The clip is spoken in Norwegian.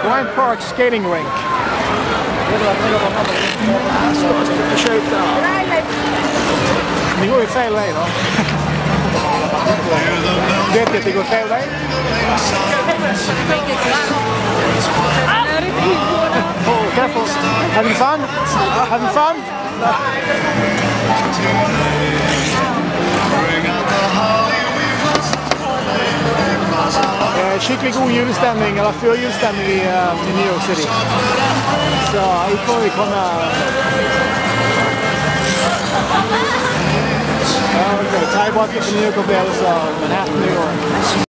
Bryant Park skating rink. Det går ju fel väg då. Vet du att det går fel väg? Oh, careful. Having fun? Having fun? Skikkelig god julestämning, eller förjulstämning i New York City. Så vi får komma... Ta i bort för New York-upplevelser, Manhattan, New York.